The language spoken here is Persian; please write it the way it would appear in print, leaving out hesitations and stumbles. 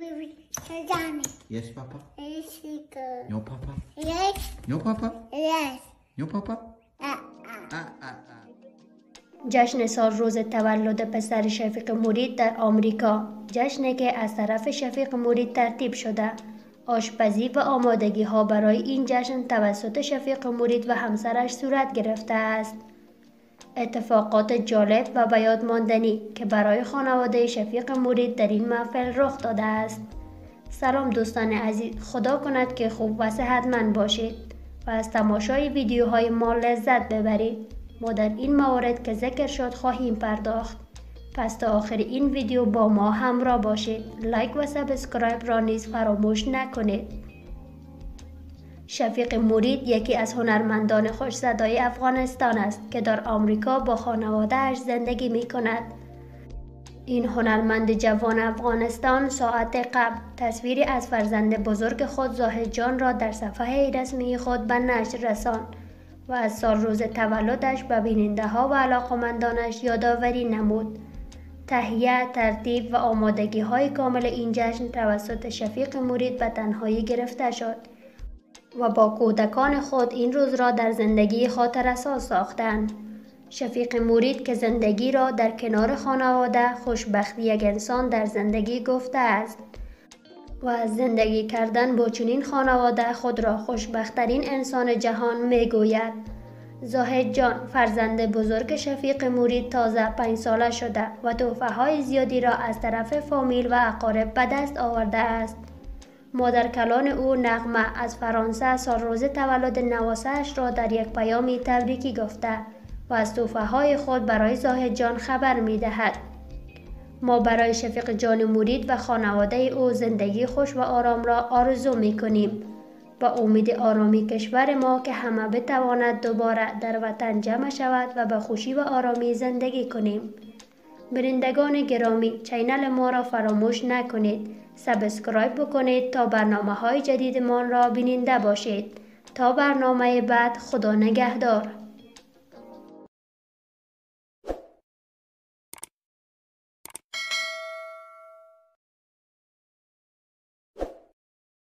Yes, Papa. Yes. No, Papa. Yes. No, Papa. Yes. No, Papa. جشن سال روز تولد پسر شفیق مرید در آمریکا، جشنی که از طرف شفیق مرید ترتیب شده. آشپزی و آمادگی ها برای این جشن توسط شفیق مرید و همسرش صورت گرفته است. اتفاقات جالب و به یاد ماندنی که برای خانواده شفیق مرید در این محفل رخ داده است. سلام دوستان عزیز، خدا کند که خوب و صحتمند باشید و از تماشای ویدیوهای ما لذت ببرید. ما در این موارد که ذکر شد خواهیم پرداخت. پس تا آخر این ویدیو با ما همراه باشید. لایک و سابسکرایب را نیز فراموش نکنید. شفیق مرید یکی از هنرمندان خوش صدای افغانستان است که در آمریکا با خانواده‌اش زندگی می کند. این هنرمند جوان افغانستان ساعت قبل تصویری از فرزند بزرگ خود زاهد جان را در صفحه رسمی خود به نشر رساند و از سال روز تولدش به بیننده ها و علاقمندانش یادآوری نمود. تهیه، ترتیب و آمادگی های کامل این جشن توسط شفیق مرید به تنهایی گرفته شد و با کودکان خود این روز را در زندگی خاطرساز ساختند. شفیق مرید که زندگی را در کنار خانواده خوشبختی یک انسان در زندگی گفته است و از زندگی کردن با چنین خانواده خود را خوشبخت‌ترین انسان جهان می گوید. زاهد جان فرزند بزرگ شفیق مرید تازه 5 ساله شده و تحفه‌های زیادی را از طرف فامیل و اقارب به دست آورده است. مادر کلان او نغمه از فرانسه سال روز تولد نواسه‌اش را در یک پیامی تبریکی گفته و از تحفه‌های خود برای زاهد جان خبر می دهد. ما برای شفیق جان مرید و خانواده او زندگی خوش و آرام را آرزو می کنیم. با امید آرامی کشور ما که همه بتواند دوباره در وطن جمع شود و به خوشی و آرامی زندگی کنیم. بینندگان گرامی، چینل ما را فراموش نکنید. سابسکرایب بکنید تا برنامه های جدیدمان را بیننده باشید. تا برنامه بعد، خدا نگهدار.